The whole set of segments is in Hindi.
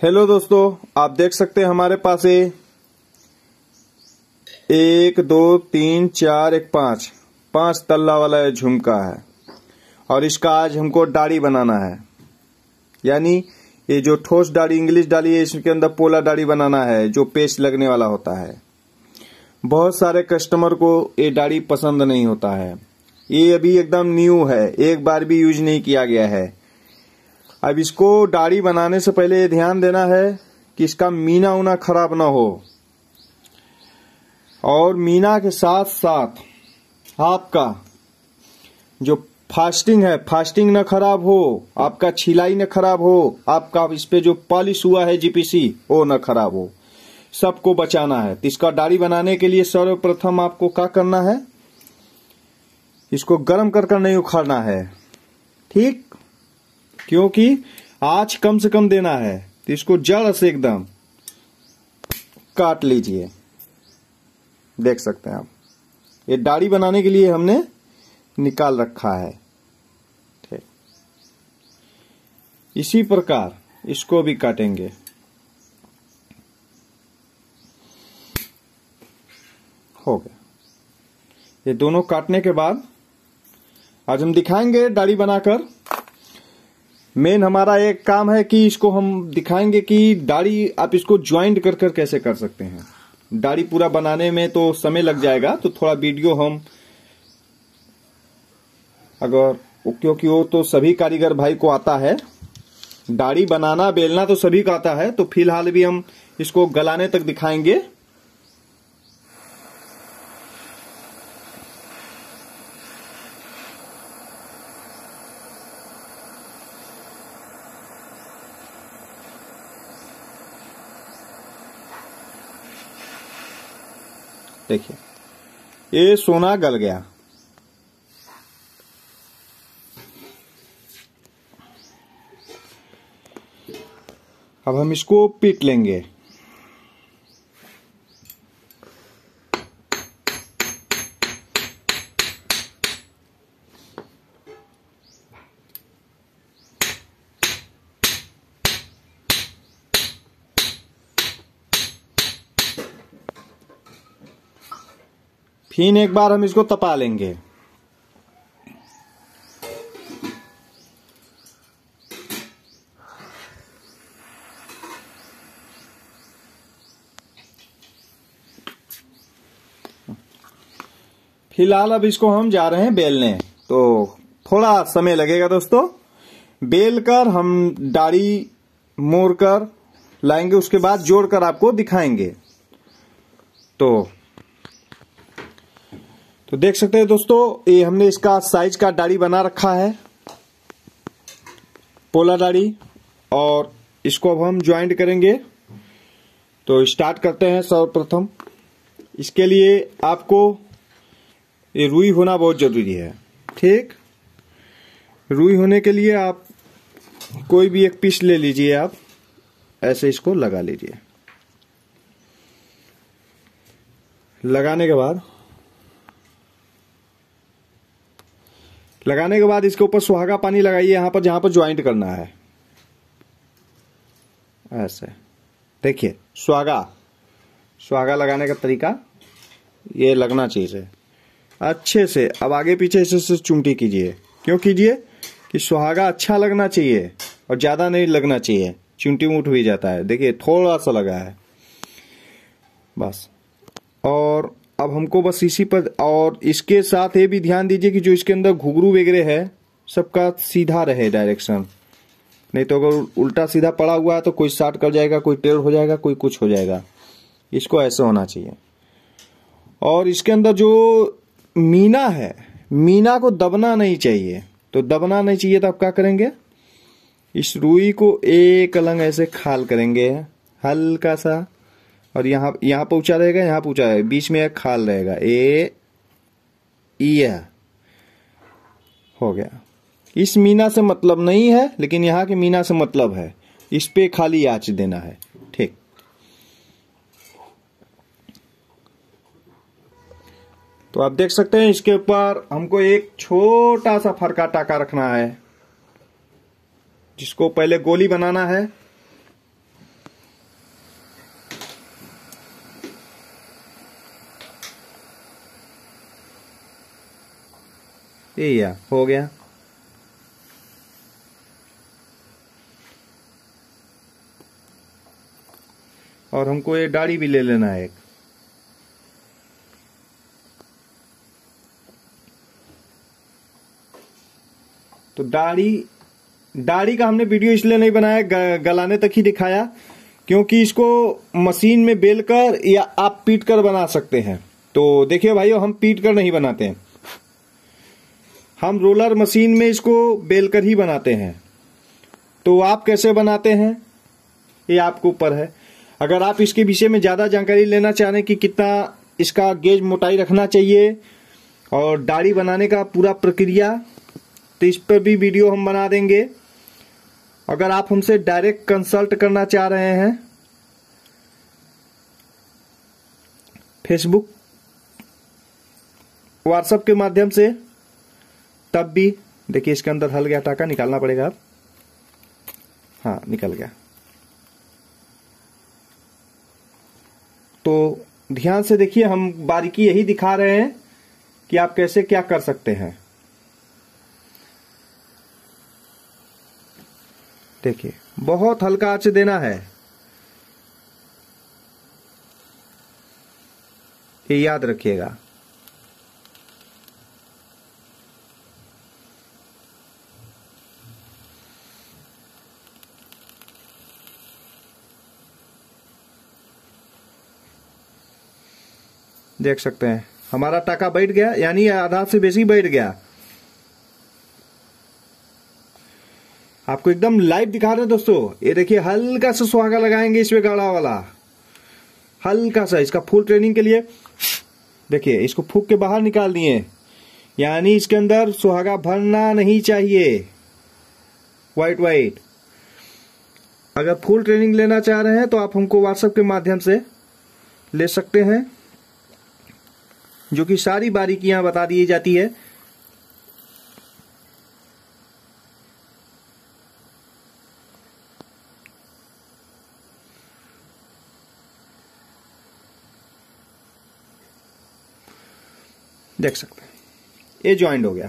हेलो दोस्तों, आप देख सकते हैं हमारे पास ये 1 2 3 4 1 5 तल्ला वाला ये झुमका है और इसका आज हमको डाड़ी बनाना है। यानी ये जो ठोस डाड़ी इंग्लिश डाड़ी है, इसके अंदर पोला डाड़ी बनाना है जो पेस्ट लगने वाला होता है। बहुत सारे कस्टमर को ये डाड़ी पसंद नहीं होता है। ये अभी एकदम न्यू है, एक बार भी यूज नहीं किया गया है। अब इसको डाड़ी बनाने से पहले ये ध्यान देना है कि इसका मीना उना खराब ना हो, और मीना के साथ साथ आपका जो फास्टिंग है, फास्टिंग न खराब हो, आपका छिलाई न खराब हो, आपका इस पे जो पॉलिश हुआ है जीपीसी वो न खराब हो, सबको बचाना है। तो इसका डाड़ी बनाने के लिए सर्वप्रथम आपको क्या करना है, इसको गर्म कर नहीं उखाड़ना है, ठीक, क्योंकि आँच कम से कम देना है। तो इसको जड़ से एकदम काट लीजिए। देख सकते हैं आप, ये डाड़ी बनाने के लिए हमने निकाल रखा है, ठीक। इसी प्रकार इसको भी काटेंगे। हो गया। ये दोनों काटने के बाद आज हम दिखाएंगे डाड़ी बनाकर। मेन हमारा एक काम है कि इसको हम दिखाएंगे कि डाड़ी आप इसको ज्वाइंट कर कर कैसे कर सकते हैं। डाड़ी पूरा बनाने में तो समय लग जाएगा, तो थोड़ा वीडियो हम अगर, क्योंकि वो तो सभी कारीगर भाई को आता है, डाड़ी बनाना बेलना तो सभी को आता है। तो फिलहाल भी हम इसको गलाने तक दिखाएंगे। देखिए, ये सोना गल गया। अब हम इसको पीट लेंगे। फिर एक बार हम इसको तपा लेंगे। फिलहाल अब इसको हम जा रहे हैं बेलने, तो थोड़ा समय लगेगा दोस्तों। बेलकर हम डाड़ी मोड़कर लाएंगे, उसके बाद जोड़कर आपको दिखाएंगे। तो देख सकते हैं दोस्तों, ये हमने इसका साइज का डाड़ी बना रखा है, पोला डाड़ी, और इसको अब हम ज्वाइंट करेंगे। तो स्टार्ट करते हैं। सर्वप्रथम इसके लिए आपको ये रुई होना बहुत जरूरी है, ठीक। रुई होने के लिए आप कोई भी एक पीस ले लीजिए, आप ऐसे इसको लगा लीजिए। लगाने के बाद इसके ऊपर सुहागा पानी लगाइए, यहां पर जहां पर ज्वाइंट करना है, ऐसे। देखिए, सुहागा लगाने का तरीका ये लगना चाहिए अच्छे से। अब आगे पीछे इसे चुमटी कीजिए। क्यों कीजिए कि सुहागा अच्छा लगना चाहिए और ज्यादा नहीं लगना चाहिए, चुमटी उठ भी जाता है। देखिए, थोड़ा सा लगा है बस। और अब हमको बस इसी पर, और इसके साथ ये भी ध्यान दीजिए कि जो इसके अंदर घुघरू वगैरह है सबका सीधा रहे डायरेक्शन, नहीं तो अगर उल्टा सीधा पड़ा हुआ है तो कोई शार्ट कर जाएगा, कोई टेढ़ हो जाएगा, कोई कुछ हो जाएगा। इसको ऐसे होना चाहिए। और इसके अंदर जो मीना है, मीना को दबना नहीं चाहिए। तो दबना नहीं चाहिए तो आप क्या करेंगे, इस रुई को एक अलंग ऐसे खाल करेंगे हल्का सा, और यहाँ पर ऊंचा रहेगा, यहाँ पर ऊंचा रहेगा, बीच में एक खाल रहेगा। ये हो गया। इस मीना से मतलब नहीं है, लेकिन यहाँ के मीना से मतलब है। इस पे खाली आंच देना है, ठीक। तो आप देख सकते हैं इसके ऊपर हमको एक छोटा सा फरका टाका रखना है, जिसको पहले गोली बनाना है। ये या हो गया। और हमको ये दाढ़ी भी ले लेना है एक। तो दाढ़ी का हमने वीडियो इसलिए नहीं बनाया, गलाने तक ही दिखाया, क्योंकि इसको मशीन में बेलकर या आप पीट कर बना सकते हैं। तो देखिए भाइयों, हम पीट कर नहीं बनाते हैं, हम रोलर मशीन में इसको बेलकर ही बनाते हैं। तो आप कैसे बनाते हैं ये आपके ऊपर है। अगर आप इसके विषय में ज्यादा जानकारी लेना चाह रहे हैं कि कितना इसका गेज मोटाई रखना चाहिए और दाढ़ी बनाने का पूरा प्रक्रिया, तो इस पर भी वीडियो हम बना देंगे। अगर आप हमसे डायरेक्ट कंसल्ट करना चाह रहे हैं, फेसबुक व्हाट्सएप के माध्यम से, तब भी देखिए इसके अंदर हल गया टाका, निकालना पड़ेगा अब। हाँ, निकल गया। तो ध्यान से देखिए, हम बारीकी यही दिखा रहे हैं कि आप कैसे क्या कर सकते हैं। देखिए बहुत हल्का आंच देना है, ये याद रखिएगा। देख सकते हैं हमारा टाका बैठ गया, यानी आधा से बेसी बैठ गया। आपको एकदम लाइव दिखा रहे हैं दोस्तों। ये देखिए हल्का सा सुहागा लगाएंगे इसमें, गाढ़ा वाला हल्का सा, इसका फुल ट्रेनिंग के लिए। देखिए इसको फूंक के बाहर निकाल दिए, यानी इसके अंदर सुहागा भरना नहीं चाहिए, वाइट। अगर फुल ट्रेनिंग लेना चाह रहे हैं तो आप हमको व्हाट्सएप के माध्यम से ले सकते हैं, जो कि सारी बारीकियां बता दी जाती है। देख सकते हैं ये ज्वाइंट हो गया।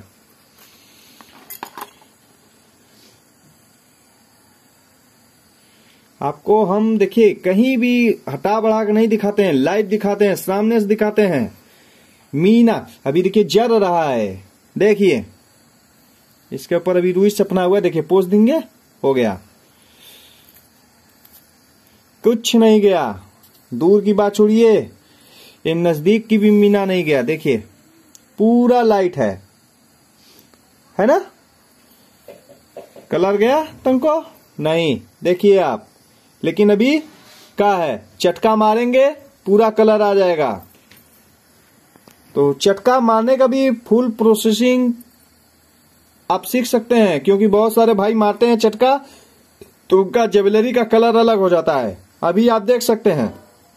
आपको हम देखिए कहीं भी हटा बढ़ा कर नहीं दिखाते हैं, लाइव दिखाते हैं, सामने से दिखाते हैं। मीना अभी देखिए जल रहा है, देखिए इसके ऊपर अभी रुई सपना हुआ है, देखिए पोंछ देंगे, हो गया, कुछ नहीं गया। दूर की बात छोड़िए, ये नजदीक की भी मीना नहीं गया। देखिए पूरा लाइट है ना। कलर गया तुमको नहीं, देखिए आप, लेकिन अभी क्या है, चटका मारेंगे पूरा कलर आ जाएगा। तो चटका मारने का भी फुल प्रोसेसिंग आप सीख सकते हैं, क्योंकि बहुत सारे भाई मारते हैं चटका तो उनका ज्वेलरी का कलर अलग हो जाता है। अभी आप देख सकते हैं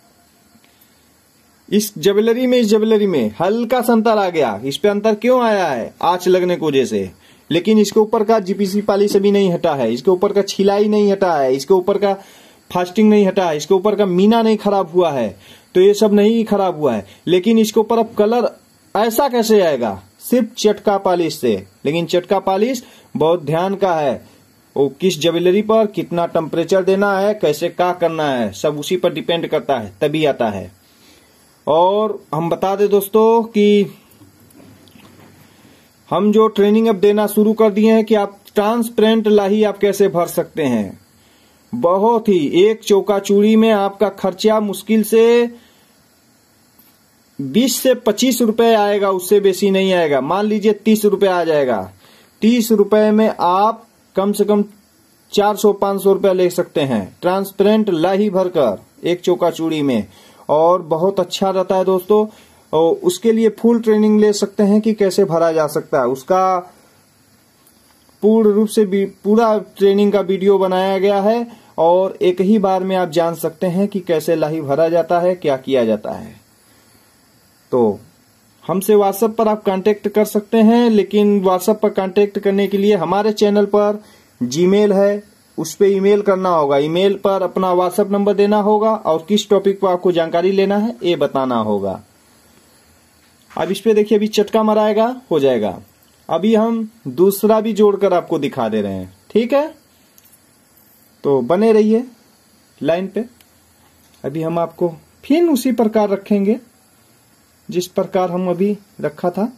इस ज्वेलरी में हल्का सा अंतर आ गया। इस पे अंतर क्यों आया है, आंच लगने की वजह से। लेकिन इसके ऊपर का जीपीसी पॉलिश अभी नहीं हटा है, इसके ऊपर का छिलाई नहीं हटा है, इसके ऊपर का फास्टिंग नहीं हटा है, इसके ऊपर का मीना नहीं खराब हुआ है। तो ये सब नहीं खराब हुआ है, लेकिन इसके ऊपर अब कलर ऐसा कैसे आएगा, सिर्फ चटका पॉलिश से। लेकिन चटका पॉलिश बहुत ध्यान का है, वो किस ज्वेलरी पर कितना टेम्परेचर देना है, कैसे क्या करना है, सब उसी पर डिपेंड करता है, तभी आता है। और हम बता दें दोस्तों कि हम जो ट्रेनिंग अब देना शुरू कर दिए हैं कि आप ट्रांसपेरेंट लाही आप कैसे भर सकते हैं। बहुत ही, एक चौका चूड़ी में आपका खर्चा मुश्किल से 20 से 25 रुपए आएगा, उससे बेसी नहीं आएगा। मान लीजिए 30 रुपए आ जाएगा। 30 रुपए में आप कम से कम 400-500 रुपए ले सकते हैं ट्रांसपेरेंट लाही भरकर एक चौका चूड़ी में, और बहुत अच्छा रहता है दोस्तों। और उसके लिए फुल ट्रेनिंग ले सकते हैं कि कैसे भरा जा सकता है, उसका पूर्ण रूप से पूरा ट्रेनिंग का वीडियो बनाया गया है, और एक ही बार में आप जान सकते हैं कि कैसे लाही भरा जाता है, क्या किया जाता है। तो हमसे व्हाट्सएप पर आप कांटेक्ट कर सकते हैं, लेकिन व्हाट्सएप पर कांटेक्ट करने के लिए हमारे चैनल पर जीमेल है, उस पे ईमेल करना होगा। ईमेल पर अपना व्हाट्सएप नंबर देना होगा और किस टॉपिक पर आपको जानकारी लेना है ये बताना होगा। अब इस पे देखिए अभी चटका मराएगा, हो जाएगा। अभी हम दूसरा भी जोड़कर आपको दिखा दे रहे हैं, ठीक है। तो बने रहिए लाइन पे। अभी हम आपको फिर उसी प्रकार रखेंगे जिस प्रकार हम अभी रखा था।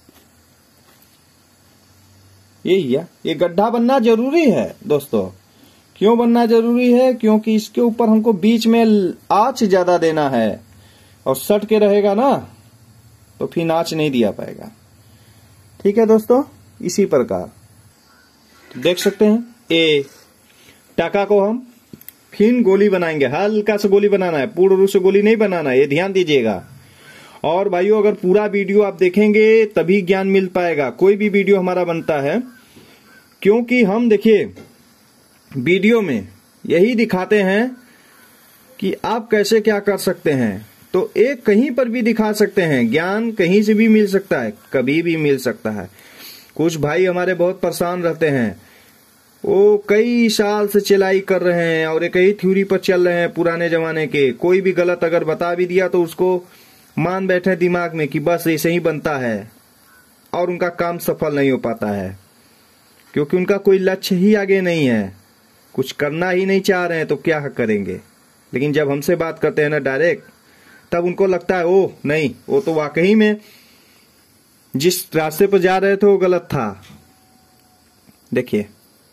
यही है, ये गड्ढा बनना जरूरी है दोस्तों। क्यों बनना जरूरी है? क्योंकि इसके ऊपर हमको बीच में आंच ज्यादा देना है, और सट के रहेगा ना तो फिर आंच नहीं दिया पाएगा। ठीक है दोस्तों, इसी प्रकार तो देख सकते हैं ये टाका को हम फिर गोली बनाएंगे। हल्का सा गोली बनाना है, पूर्ण रूप से गोली नहीं बनाना है, ये ध्यान दीजिएगा। और भाइयों, अगर पूरा वीडियो आप देखेंगे तभी ज्ञान मिल पाएगा। कोई भी वीडियो हमारा बनता है, क्योंकि हम देखिए वीडियो में यही दिखाते हैं कि आप कैसे क्या कर सकते हैं। तो एक कहीं पर भी दिखा सकते हैं, ज्ञान कहीं से भी मिल सकता है, कभी भी मिल सकता है। कुछ भाई हमारे बहुत परेशान रहते हैं, वो कई साल से चलाई कर रहे हैं और एक ही थ्योरी पर चल रहे हैं पुराने जमाने के। कोई भी गलत अगर बता भी दिया तो उसको मान बैठे दिमाग में कि बस ऐसे ही बनता है, और उनका काम सफल नहीं हो पाता है, क्योंकि उनका कोई लक्ष्य ही आगे नहीं है, कुछ करना ही नहीं चाह रहे हैं, तो क्या करेंगे। लेकिन जब हमसे बात करते हैं ना डायरेक्ट, तब उनको लगता है ओह नहीं, वो तो वाकई में जिस रास्ते पर जा रहे थे वो गलत था। देखिए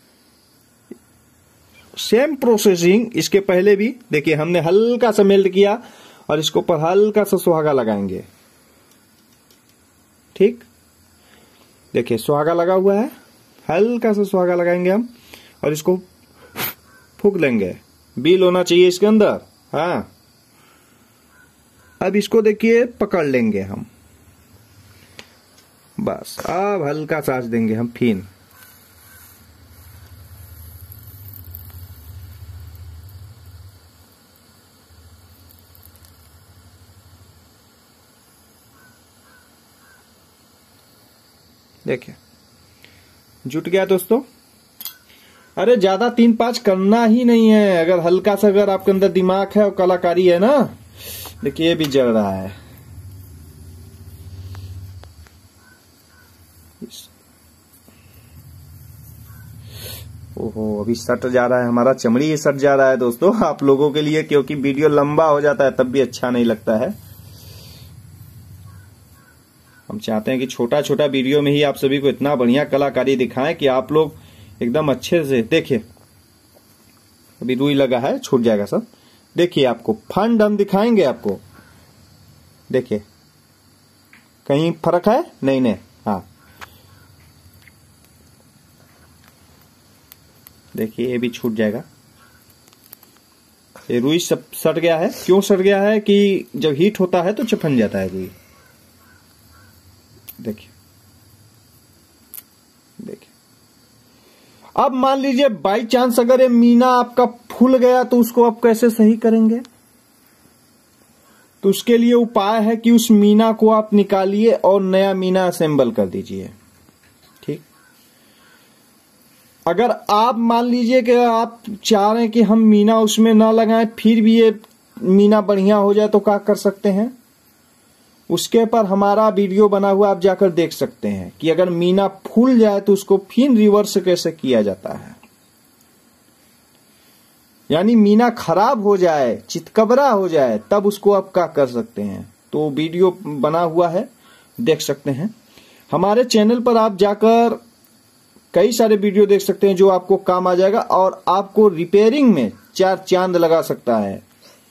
सेम प्रोसेसिंग इसके पहले भी देखिए, हमने हल्का सा मेल्ट किया और इसको पर हल्का सा सुहागा लगाएंगे। ठीक, देखिए सुहागा लगा हुआ है, हल्का सा सुहागा लगाएंगे हम और इसको फूंक लेंगे। बील होना चाहिए इसके अंदर। हाँ, अब इसको देखिए पकड़ लेंगे हम, बस अब हल्का सांस देंगे हम फिर। देखिए जुट गया दोस्तों। अरे ज्यादा 3-5 करना ही नहीं है। अगर हल्का सा अगर आपके अंदर दिमाग है और कलाकारी है ना, देखिए ये भी जल रहा है। ओहो, अभी सट जा रहा है, हमारा चमड़ी ही सट जा रहा है दोस्तों आप लोगों के लिए, क्योंकि वीडियो लंबा हो जाता है तब भी अच्छा नहीं लगता है। हम चाहते हैं कि छोटा छोटा वीडियो में ही आप सभी को इतना बढ़िया कलाकारी दिखाएं कि आप लोग एकदम अच्छे से देखिए। अभी रुई लगा है, छूट जाएगा सब। देखिए आपको फंड हम दिखाएंगे आपको। देखिए कहीं फर्क है? नहीं। हाँ देखिए ये भी छूट जाएगा। ये रुई सब सट गया है। क्यों सट गया है? कि जब हीट होता है तो चफन जाता है रुई। देखिए अब मान लीजिए बाई चांस अगर ये मीना आपका फूल गया तो उसको आप कैसे सही करेंगे? तो उसके लिए उपाय है कि उस मीना को आप निकालिए और नया मीना असेंबल कर दीजिए। ठीक, अगर आप मान लीजिए कि आप चाह रहे हैं कि हम मीना उसमें ना लगाएं फिर भी ये मीना बढ़िया हो जाए, तो क्या कर सकते हैं? उसके पर हमारा वीडियो बना हुआ आप जाकर देख सकते हैं कि अगर मीना फूल जाए तो उसको फिर रिवर्स कैसे किया जाता है। यानी मीना खराब हो जाए, चितकबरा हो जाए, तब उसको आप क्या कर सकते हैं। तो वीडियो बना हुआ है, देख सकते हैं। हमारे चैनल पर आप जाकर कई सारे वीडियो देख सकते हैं जो आपको काम आ जाएगा और आपको रिपेयरिंग में 4 चांद लगा सकता है।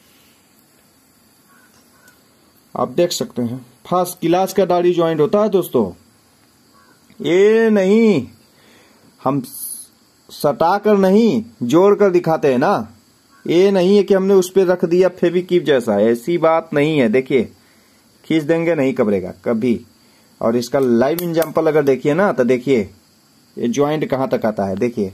आप देख सकते हैं फर्स्ट क्लास का दाढ़ी ज्वाइंट होता है दोस्तों। ये नहीं, हम सटाकर नहीं जोड़कर दिखाते हैं ना। ये नहीं है कि हमने उस पर रख दिया फेविक्विक जैसा, ऐसी बात नहीं है। देखिए खींच देंगे नहीं कबरेगा कभी। और इसका लाइव एग्जांपल अगर देखिए ना, तो देखिए ये ज्वाइंट कहां तक आता है। देखिए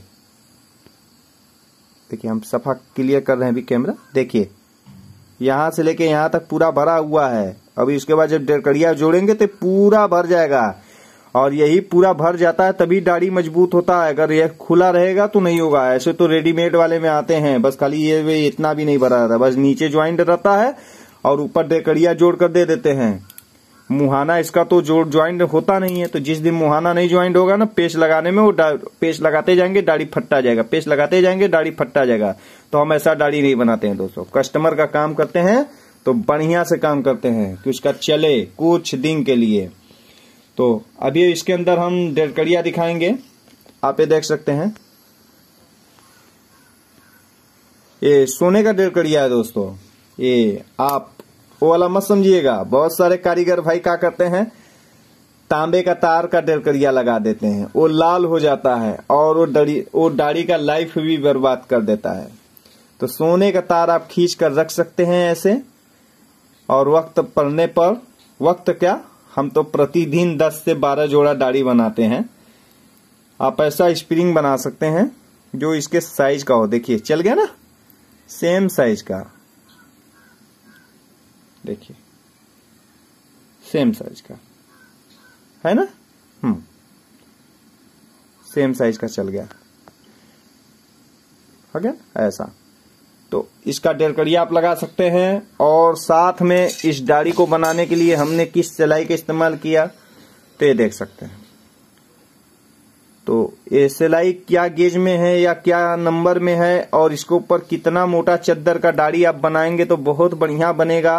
हम सफा क्लियर कर रहे हैं अभी कैमरा। देखिए यहां से लेके यहां तक पूरा भरा हुआ है। अभी उसके बाद जब डेढ़कड़िया जोड़ेंगे तो पूरा भर जाएगा, और यही पूरा भर जाता है तभी दाढ़ी मजबूत होता है। अगर ये खुला रहेगा तो नहीं होगा। ऐसे तो रेडीमेड वाले में आते हैं, बस खाली ये इतना भी नहीं भरा रहता, बस नीचे ज्वाइंट रहता है और ऊपर डेढ़कड़िया जोड़ कर दे देते हैं। मुहाना इसका तो जोड़ ज्वाइंट होता नहीं है। तो जिस दिन मुहाना नहीं ज्वाइंट होगा ना, पेस्ट लगाने में वो पेस्ट लगाते जाएंगे डाढ़ी फटता जाएगा, पेस्ट लगाते जाएंगे डाढ़ी फटता जाएगा। तो हम ऐसा दाढ़ी नहीं बनाते हैं दोस्तों। कस्टमर का काम करते हैं तो बढ़िया से काम करते हैं कि उसका चले कुछ दिन के लिए। तो अभी इसके अंदर हम डेढ़कड़िया दिखाएंगे। आप ये देख सकते हैं, ये सोने का डेढ़कड़िया है दोस्तों। ये आप वो वाला मत समझिएगा। बहुत सारे कारीगर भाई क्या करते हैं, तांबे का तार का डेढ़कड़िया लगा देते हैं, वो लाल हो जाता है और वो दाढ़ी का लाइफ भी बर्बाद कर देता है। तो सोने का तार आप खींच कर रख सकते हैं ऐसे, और वक्त पड़ने पर, वक्त क्या, हम तो प्रतिदिन 10 से 12 जोड़ा दाढ़ी बनाते हैं। आप ऐसा स्प्रिंग बना सकते हैं जो इसके साइज का हो। देखिए चल गया ना, सेम साइज का, देखिए सेम साइज का है ना, सेम साइज का चल गया, हो गया ऐसा। तो इसका डेढ़कड़िया आप लगा सकते हैं। और साथ में इस दाढ़ी को बनाने के लिए हमने किस सिलाई का इस्तेमाल किया तो ये देख सकते हैं। तो ये सिलाई क्या गेज में है या क्या नंबर में है, और इसके ऊपर कितना मोटा चद्दर का दाढ़ी आप बनाएंगे तो बहुत बढ़िया बनेगा।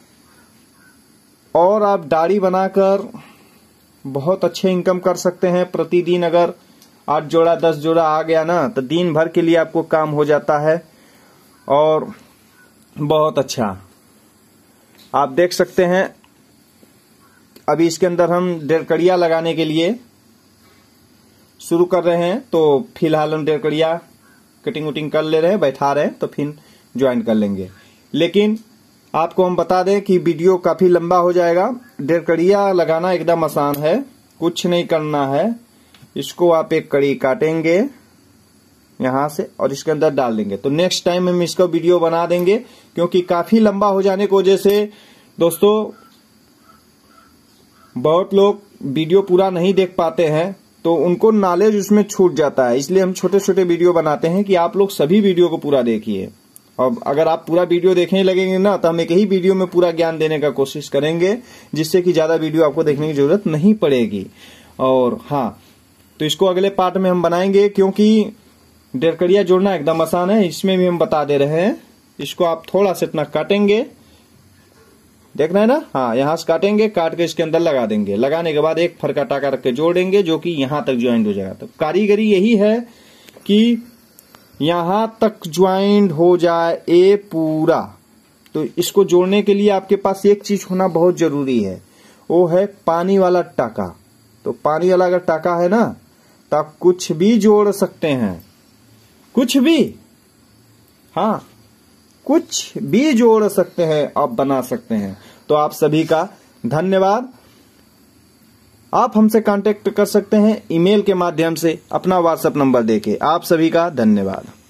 और आप दाढ़ी बनाकर बहुत अच्छे इनकम कर सकते हैं। प्रतिदिन अगर 8 जोड़ा 10 जोड़ा आ गया ना, तो दिन भर के लिए आपको काम हो जाता है और बहुत अच्छा। आप देख सकते हैं अभी इसके अंदर हम डेढ़कड़िया लगाने के लिए शुरू कर रहे हैं। तो फिलहाल हम डेढ़कड़िया कटिंग वटिंग कर ले रहे हैं, बैठा रहे हैं, तो फिर ज्वाइन कर लेंगे। लेकिन आपको हम बता दें कि वीडियो काफी लंबा हो जाएगा। डेढ़कड़िया लगाना एकदम आसान है, कुछ नहीं करना है। इसको आप एक कड़ी काटेंगे यहां से और इसके अंदर डाल देंगे। तो नेक्स्ट टाइम हम इसका वीडियो बना देंगे, क्योंकि काफी लंबा हो जाने की वजह से दोस्तों बहुत लोग वीडियो पूरा नहीं देख पाते हैं, तो उनको नॉलेज उसमें छूट जाता है। इसलिए हम छोटे छोटे वीडियो बनाते हैं कि आप लोग सभी वीडियो को पूरा देखिए। और अगर आप पूरा वीडियो देखने लगेंगे ना, तो हम एक ही वीडियो में पूरा ज्ञान देने का कोशिश करेंगे, जिससे कि ज्यादा वीडियो आपको देखने की जरूरत नहीं पड़ेगी। और हाँ, तो इसको अगले पार्ट में हम बनाएंगे, क्योंकि डेढ़कड़िया जोड़ना एकदम आसान है। इसमें भी हम बता दे रहे हैं। इसको आप थोड़ा सा इतना काटेंगे, देखना है ना, हाँ, यहां से काटेंगे, काट के इसके अंदर लगा देंगे। लगाने के बाद एक फरका टाका रख के जोड़ेंगे, जो कि यहां तक ज्वाइंट हो जाएगा। तो कारीगरी यही है कि यहां तक ज्वाइंट हो जाए ये पूरा। तो इसको जोड़ने के लिए आपके पास एक चीज होना बहुत जरूरी है, वो है पानी वाला टाका। तो पानी वाला अगर टाका है ना, तो आप कुछ भी जोड़ सकते हैं, कुछ भी, हाँ, कुछ भी जोड़ सकते हैं, आप बना सकते हैं। तो आप सभी का धन्यवाद। आप हमसे कांटेक्ट कर सकते हैं ईमेल के माध्यम से, अपना व्हाट्सएप नंबर देके। आप सभी का धन्यवाद।